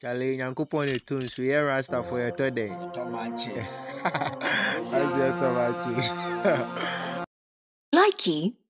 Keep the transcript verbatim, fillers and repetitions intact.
Charlie, Yankupon a tune, so you're Rasta for your third day. Tomatches. As your tomatoes. Likey